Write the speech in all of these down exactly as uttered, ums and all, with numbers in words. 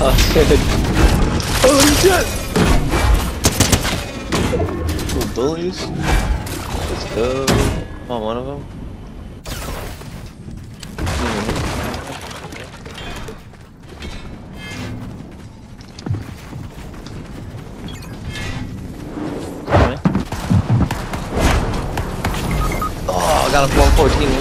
Oh shit. Holy shit! Little bullies. Let's go. Come on, one of them. Oh, I got a one fourteen.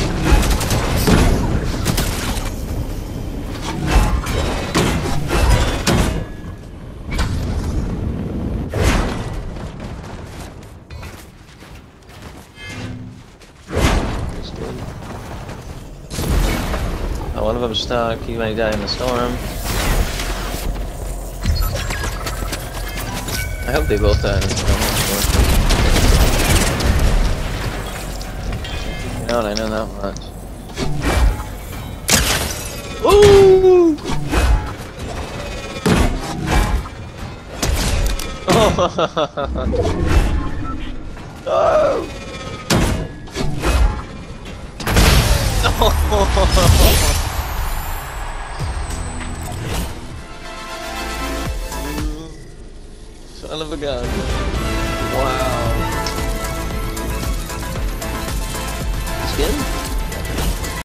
Oh, one of them's stuck. He may die in the storm. I hope they both die in the storm. You know what? I know that much. Ooh! Oh! Oh! Son of a gun. Wow.